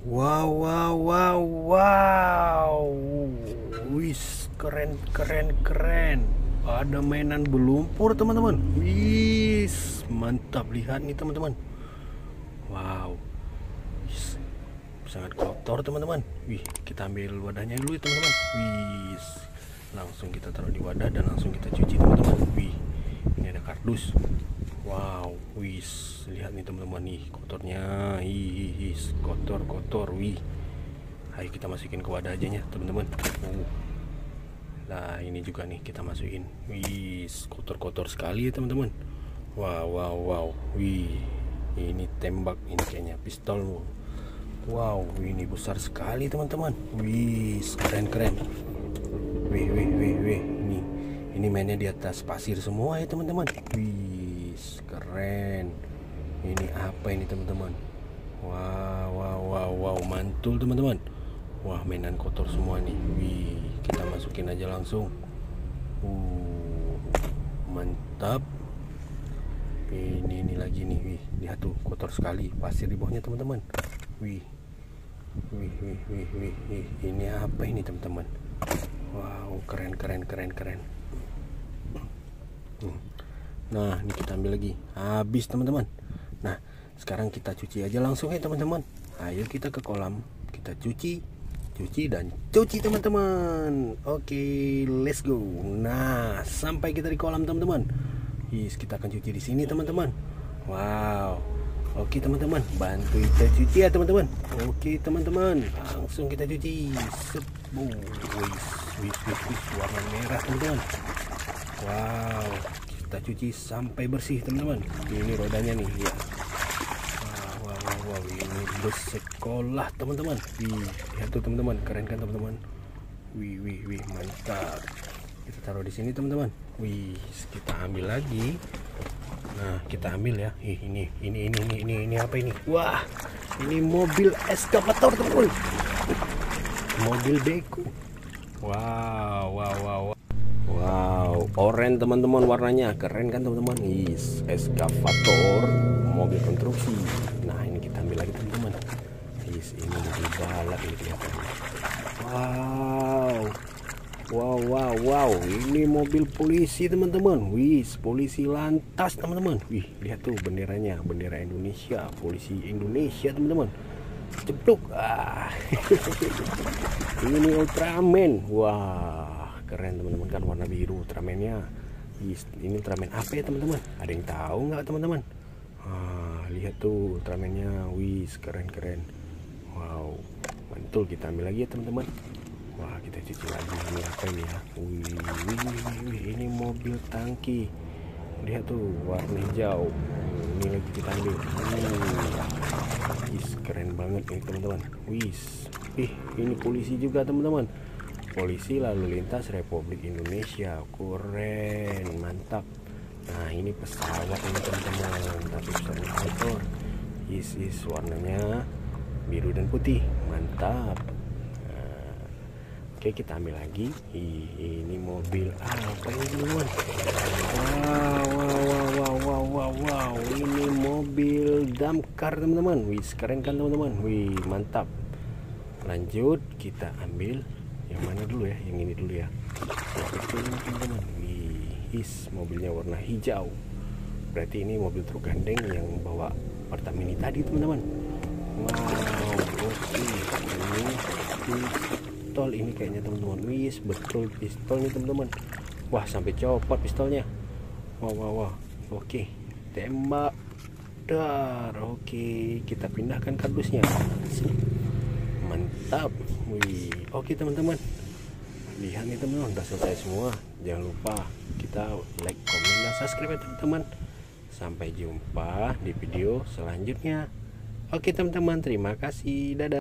Wow, wow, wow, wow. Wis, keren, keren, keren. Ada mainan berlumpur, teman-teman. Wis, mantap. Lihat nih, teman-teman. Wow. Wis, sangat kotor, teman-teman. Wih, kita ambil wadahnya dulu ya, teman-teman. Wis. Langsung kita taruh di wadah dan langsung kita cuci, teman-teman. Wih, ini ada kardus. Wow, wis, lihat nih teman-teman nih kotornya, kotor, wih. Ayo kita masukin ke wadah aja ya teman-teman. Nah ini juga nih kita masukin, wis, kotor sekali ya teman-teman. Wow, wow, wow, wih, ini tembak, ini kayaknya pistol. Wow, ini besar sekali teman-teman. Wis, keren. Wih, ini mainnya di atas pasir semua ya teman-teman. Wih, keren. Ini apa ini teman-teman? Wow, mantul teman-teman. Wah, mainan kotor semua nih. Wih, kita masukin aja langsung. Mantap. Ini lagi nih. Wih, lihat tuh kotor sekali pasir di bawahnya teman-teman. Wih. Ini apa ini teman-teman? Wow, keren. Nah, ini kita ambil lagi. Habis teman-teman. Nah, sekarang kita cuci aja langsung ya teman-teman. Ayo kita ke kolam, kita cuci dan cuci teman-teman. Oke, let's go. Nah, sampai kita di kolam teman-teman. Yes, kita akan cuci di sini teman-teman. Wow. Oke teman-teman, bantu kita cuci ya teman-teman. Oke teman-teman, langsung kita cuci. Wis, warna merah teman-teman. Wow, kita cuci sampai bersih teman-teman. Ini rodanya nih ya. Wow, ini bus sekolah teman-teman. Lihat tuh teman-teman, keren kan teman-teman. Wih, mantap. Kita taruh di sini teman-teman. Wih, kita ambil lagi. Nah, kita ambil ya. Ini apa ini? Wah, ini mobil eskavator teman-teman. Mobil beko. Wow, oranye teman-teman warnanya, keren kan teman-teman? Yes, eskavator, mobil konstruksi. Nah, ini kita ambil lagi teman-teman. Yes, ini mobil balap ini kelihatannya. Wow, ini mobil polisi teman-teman. Wis, polisi lantas teman-teman. Wih, lihat tuh benderanya, bendera Indonesia, polisi Indonesia teman-teman. Cepluk. Ini Ultraman. Wah, keren teman-teman kan, warna biru Ultramannya. Ini Ultraman apa ya teman-teman? Ada yang tahu nggak teman-teman? Lihat tuh Ultramannya. Wis, keren. Wow, mantul. Kita ambil lagi ya teman-teman. Wah, kita cuci lagi. Ini apa ini ya? Wih, ini mobil tangki. Lihat tuh warna hijau. Ini lagi kita ambil. Wis, keren banget nih teman-teman. Wis, ini polisi juga teman-teman. Polisi lalu lintas Republik Indonesia. Keren, mantap. Nah, ini pesawat ini teman-teman. Tapi pesawat motor. Wis, warnanya biru dan putih. Mantap. Oke, kita ambil lagi. Ini mobil apa ini teman-teman? Wow, ini mobil damkar teman-teman. Wih, keren kan teman-teman? Wih, mantap. Lanjut, kita ambil yang mana dulu ya? Yang ini dulu ya. Betul teman-teman. Wih, mobilnya warna hijau. Berarti ini mobil truk gandeng yang bawa Pertamini tadi teman-teman. Wow, oke. Ini pistol ini kayaknya teman-teman. Wis, betul pistolnya teman-teman. Wah, sampai copot pistolnya. Wow. Oke, tembak. Dar. Oke, kita pindahkan kardusnya. Mantap. Wih, oke teman-teman. Lihat nih teman-teman, udah selesai semua. Jangan lupa kita like, komen, dan subscribe ya teman-teman. Sampai jumpa di video selanjutnya. Oke teman-teman, terima kasih. Dadah.